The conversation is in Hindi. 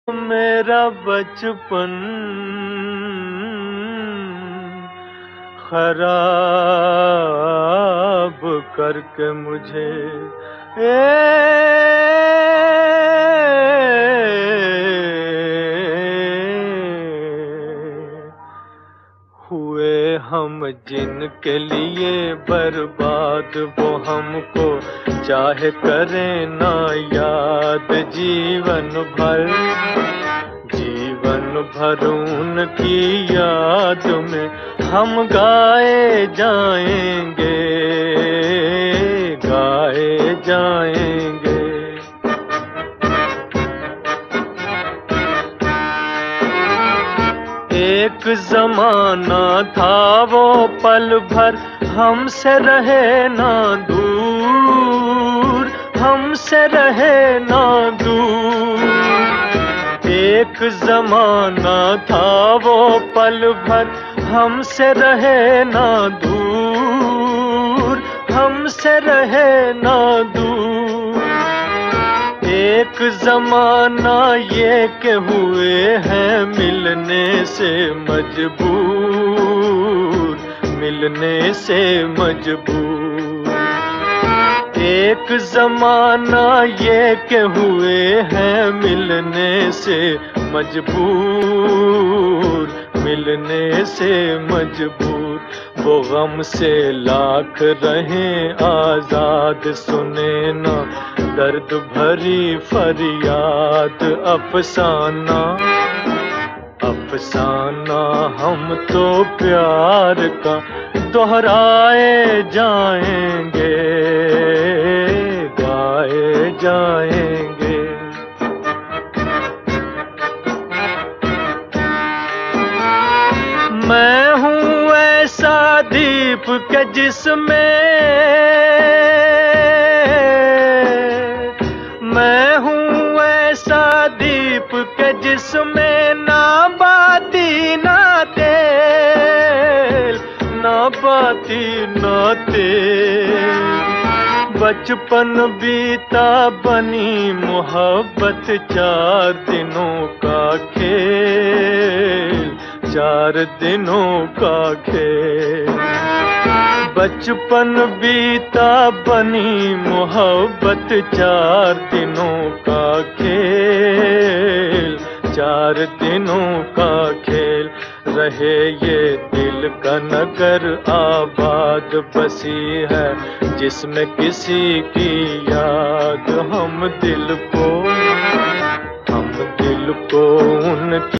मेरा बचपन खराब करके मुझे हुए हम जिनके लिए बर्बाद, वो हमको चाहे करें ना याद। जीवन भर उनकी याद में हम गाए जाएंगे, गाए जाएंगे। एक जमाना था वो पल भर हमसे रहे ना दूर, हमसे रहे ना दूर। एक जमाना था वो पल भर हमसे रहे ना दूर, हमसे रहे ना दूर। एक जमाना ये के हुए हैं मिलने से मजबूर, मिलने से मजबूर। एक जमाना ये के हुए हैं मिलने से मजबूर, मिलने से मजबूर। वो गम से लाख रहें आजाद, सुने ना दर्द भरी फरियाद। अफसाना अफसाना हम तो प्यार का दोहराए जाएंगे, गाए जाएंगे। मैं हूँ ऐसा दीप के जिसमें, मैं हूँ ऐसा दीप के जिसमें ना बाती ना तेल, ना बाती ना तेल। बचपन बीता बनी मोहब्बत, 4 दिनों का खेल, 4 दिनों का खेल। बचपन बीता बनी मोहब्बत, 4 दिनों का खेल, 4 दिनों का खेल। रहे ये दिल का नगर आबाद, बसी है जिसमें किसी की याद। हम दिल को उनकी